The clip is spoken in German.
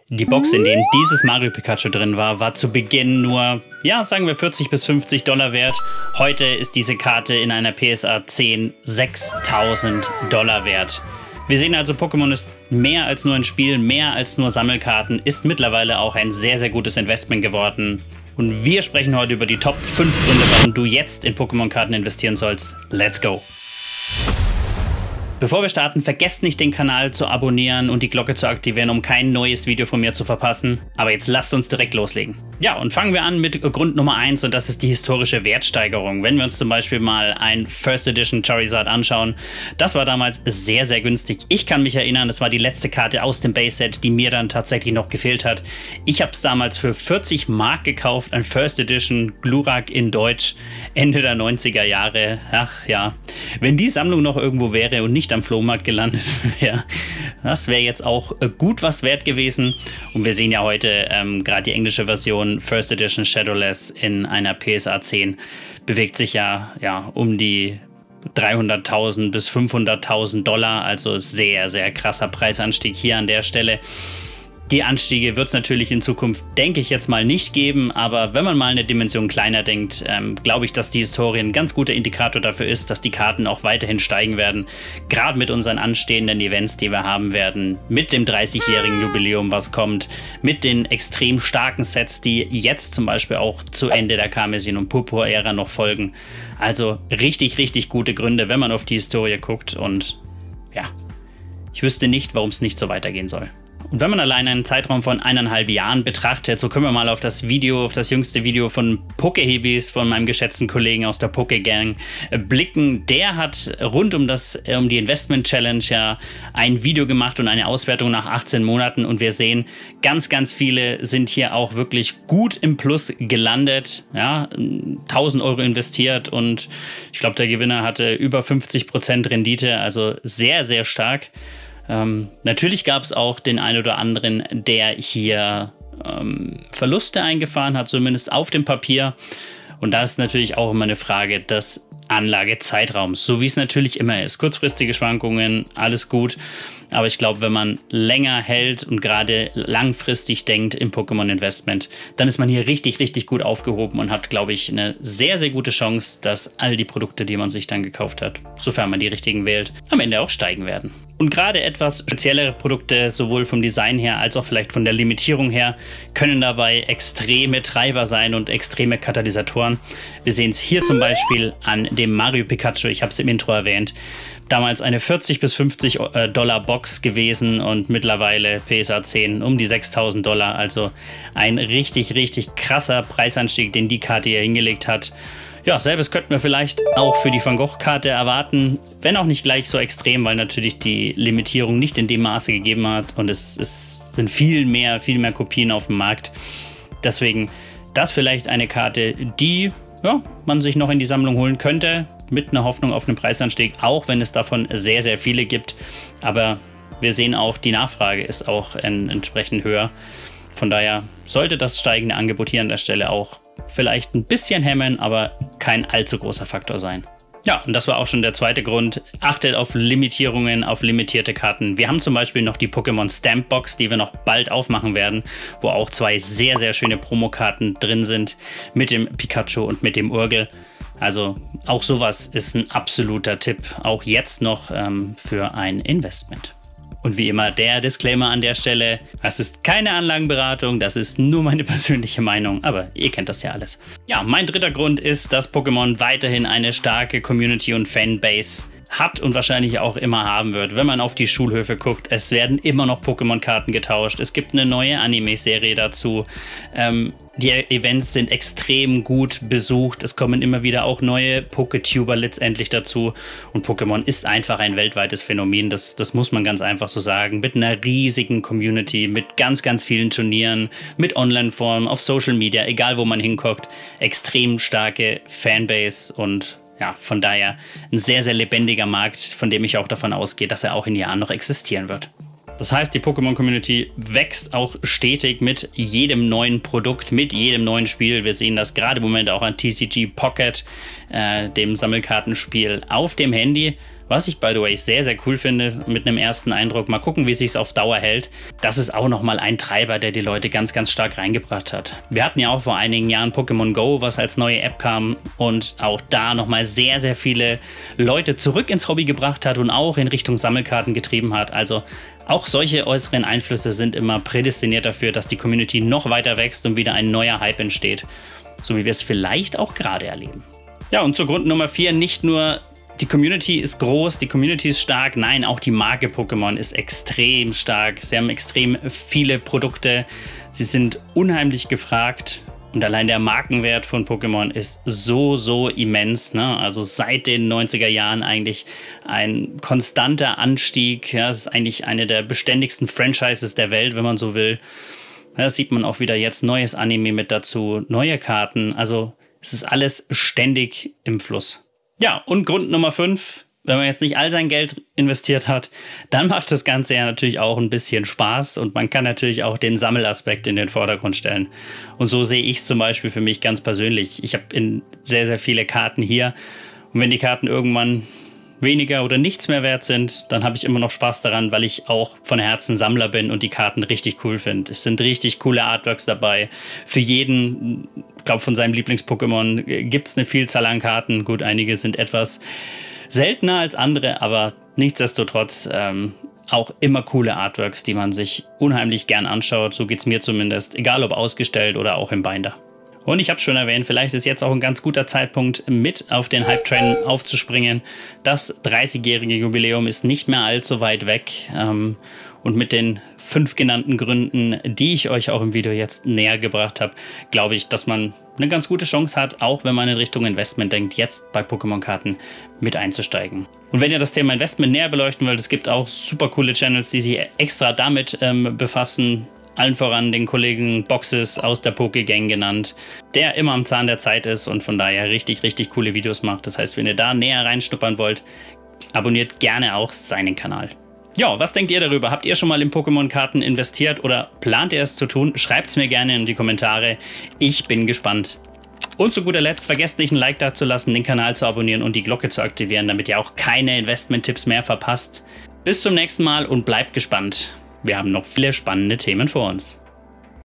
Die Box, in der dieses Mario Pikachu drin war, war zu Beginn nur, ja, sagen wir $40 bis $50 wert. Heute ist diese Karte in einer PSA 10 $6.000 wert. Wir sehen also, Pokémon ist mehr als nur ein Spiel, mehr als nur Sammelkarten, ist mittlerweile auch ein sehr, sehr gutes Investment geworden. Und wir sprechen heute über die Top 5 Gründe, warum du jetzt in Pokémon-Karten investieren sollst. Let's go! Bevor wir starten, vergesst nicht, den Kanal zu abonnieren und die Glocke zu aktivieren, um kein neues Video von mir zu verpassen. Aber jetzt lasst uns direkt loslegen. Ja, und fangen wir an mit Grund Nummer 1 und das ist die historische Wertsteigerung. Wenn wir uns zum Beispiel mal ein First Edition Charizard anschauen, das war damals sehr, sehr günstig. Ich kann mich erinnern, das war die letzte Karte aus dem Base-Set, die mir dann tatsächlich noch gefehlt hat. Ich habe es damals für 40 Mark gekauft, ein First Edition Glurak in Deutsch, Ende der 90er Jahre. Ach ja, wenn die Sammlung noch irgendwo wäre und nicht am Flohmarkt gelandet wäre, das wäre jetzt auch gut was wert gewesen. Und wir sehen ja heute gerade die englische Version First Edition Shadowless in einer PSA 10 bewegt sich ja um die 300.000 bis 500.000 Dollar, also sehr, sehr krasser Preisanstieg hier an der Stelle. Die Anstiege wird es natürlich in Zukunft, denke ich jetzt mal, nicht geben, aber wenn man mal eine Dimension kleiner denkt, glaube ich, dass die Historie ein ganz guter Indikator dafür ist, dass die Karten auch weiterhin steigen werden. Gerade mit unseren anstehenden Events, die wir haben werden, mit dem 30-jährigen Jubiläum, was kommt, mit den extrem starken Sets, die jetzt zum Beispiel auch zu Ende der Karmesin- und Purpur-Ära noch folgen. Also richtig, richtig gute Gründe, wenn man auf die Historie guckt und ja, ich wüsste nicht, warum es nicht so weitergehen soll. Und wenn man allein einen Zeitraum von 1,5 Jahren betrachtet, so können wir mal auf das jüngste Video von Pokehebis, von meinem geschätzten Kollegen aus der Pokegang blicken. Der hat rund um die Investment Challenge ja ein Video gemacht und eine Auswertung nach 18 Monaten und wir sehen, ganz, ganz viele sind hier auch wirklich gut im Plus gelandet, ja, 1.000 Euro investiert und ich glaube, der Gewinner hatte über 50% Rendite, also sehr, sehr stark. Natürlich gab es auch den einen oder anderen, der hier Verluste eingefahren hat, zumindest auf dem Papier. Und da ist natürlich auch immer eine Frage des Anlagezeitraums, so wie es natürlich immer ist. Kurzfristige Schwankungen, alles gut. Aber ich glaube, wenn man länger hält und gerade langfristig denkt im Pokémon-Investment, dann ist man hier richtig, richtig gut aufgehoben und hat, glaube ich, eine sehr, sehr gute Chance, dass all die Produkte, die man sich dann gekauft hat, sofern man die richtigen wählt, am Ende auch steigen werden. Und gerade etwas speziellere Produkte, sowohl vom Design her als auch vielleicht von der Limitierung her, können dabei extreme Treiber sein und extreme Katalysatoren. Wir sehen es hier zum Beispiel an dem Mario Pikachu, ich habe es im Intro erwähnt, damals eine 40 bis 50 Dollar Box gewesen und mittlerweile PSA 10 um die 6.000 Dollar. Also ein richtig, richtig krasser Preisanstieg, den die Karte hier hingelegt hat. Ja, selbes könnten wir vielleicht auch für die Van Gogh-Karte erwarten, wenn auch nicht gleich so extrem, weil natürlich die Limitierung nicht in dem Maße gegeben hat und es sind viel mehr Kopien auf dem Markt. Deswegen das vielleicht eine Karte, die man sich noch in die Sammlung holen könnte, mit einer Hoffnung auf einen Preisanstieg, auch wenn es davon sehr, sehr viele gibt. Aber wir sehen auch, die Nachfrage ist auch entsprechend höher. Von daher sollte das steigende Angebot hier an der Stelle auch vielleicht ein bisschen hemmen, aber kein allzu großer Faktor sein. Ja, und das war auch schon der zweite Grund. Achtet auf Limitierungen, auf limitierte Karten. Wir haben zum Beispiel noch die Pokémon Stamp Box, die wir noch bald aufmachen werden, wo auch 2 sehr, sehr schöne Promokarten drin sind, mit dem Pikachu und mit dem Urgel. Also auch sowas ist ein absoluter Tipp, auch jetzt noch für ein Investment. Und wie immer der Disclaimer an der Stelle, das ist keine Anlagenberatung, das ist nur meine persönliche Meinung, aber ihr kennt das ja alles. Ja, mein dritter Grund ist, dass Pokémon weiterhin eine starke Community und Fanbase hat und wahrscheinlich auch immer haben wird. Wenn man auf die Schulhöfe guckt, es werden immer noch Pokémon-Karten getauscht. Es gibt eine neue Anime-Serie dazu. Die Events sind extrem gut besucht. Es kommen immer wieder auch neue Poketuber letztendlich dazu. Und Pokémon ist einfach ein weltweites Phänomen. Das muss man ganz einfach so sagen. Mit einer riesigen Community, mit ganz, ganz vielen Turnieren, mit Online-Formen, auf Social Media, egal wo man hinguckt. Extrem starke Fanbase und ja, von daher ein sehr, sehr lebendiger Markt, von dem ich auch davon ausgehe, dass er auch in Jahren noch existieren wird. Das heißt, die Pokémon-Community wächst auch stetig mit jedem neuen Produkt, mit jedem neuen Spiel. Wir sehen das gerade im Moment auch an TCG Pocket, dem Sammelkartenspiel auf dem Handy. Was ich, by the way, sehr, sehr cool finde mit einem ersten Eindruck. Mal gucken, wie es sich auf Dauer hält. Das ist auch nochmal ein Treiber, der die Leute ganz, ganz stark reingebracht hat. Wir hatten ja auch vor einigen Jahren Pokémon Go, was als neue App kam und auch da nochmal sehr, sehr viele Leute zurück ins Hobby gebracht hat und auch in Richtung Sammelkarten getrieben hat. Also auch solche äußeren Einflüsse sind immer prädestiniert dafür, dass die Community noch weiter wächst und wieder ein neuer Hype entsteht. So wie wir es vielleicht auch gerade erleben. Ja, und zu Grund Nummer 4, nicht nur die Community ist groß, die Community ist stark, nein, auch die Marke Pokémon ist extrem stark. Sie haben extrem viele Produkte, sie sind unheimlich gefragt und allein der Markenwert von Pokémon ist so immens, ne? Also seit den 90er Jahren eigentlich ein konstanter Anstieg. Ja, es ist eigentlich eine der beständigsten Franchises der Welt, wenn man so will. Ja, das sieht man auch wieder jetzt, neues Anime mit dazu, neue Karten, also es ist alles ständig im Fluss. Ja, und Grund Nummer 5, wenn man jetzt nicht all sein Geld investiert hat, dann macht das Ganze ja natürlich auch ein bisschen Spaß und man kann natürlich auch den Sammelaspekt in den Vordergrund stellen. Und so sehe ich es zum Beispiel für mich ganz persönlich. Ich habe sehr, sehr viele Karten hier und wenn die Karten irgendwann weniger oder nichts mehr wert sind, dann habe ich immer noch Spaß daran, weil ich auch von Herzen Sammler bin und die Karten richtig cool finde. Es sind richtig coole Artworks dabei. Für jeden, ich glaube, von seinem Lieblings-Pokémon gibt es eine Vielzahl an Karten. Gut, einige sind etwas seltener als andere, aber nichtsdestotrotz auch immer coole Artworks, die man sich unheimlich gern anschaut. So geht es mir zumindest, egal ob ausgestellt oder auch im Binder. Und ich habe es schon erwähnt, vielleicht ist jetzt auch ein ganz guter Zeitpunkt, mit auf den Hype-Train aufzuspringen. Das 30-jährige Jubiläum ist nicht mehr allzu weit weg. Und mit den 5 genannten Gründen, die ich euch auch im Video jetzt näher gebracht habe, glaube ich, dass man eine ganz gute Chance hat, auch wenn man in Richtung Investment denkt, jetzt bei Pokémon-Karten mit einzusteigen. Und wenn ihr das Thema Investment näher beleuchten wollt, es gibt auch super coole Channels, die sich extra damit befassen. Allen voran den Kollegen Boxes aus der Poké-Gang genannt, der immer am Zahn der Zeit ist und von daher richtig coole Videos macht. Das heißt, wenn ihr da näher reinschnuppern wollt, abonniert gerne auch seinen Kanal. Ja, was denkt ihr darüber? Habt ihr schon mal in Pokémon-Karten investiert oder plant ihr es zu tun? Schreibt es mir gerne in die Kommentare. Ich bin gespannt. Und zu guter Letzt, vergesst nicht ein Like da zu lassen, den Kanal zu abonnieren und die Glocke zu aktivieren, damit ihr auch keine Investment-Tipps mehr verpasst. Bis zum nächsten Mal und bleibt gespannt. Wir haben noch viele spannende Themen vor uns.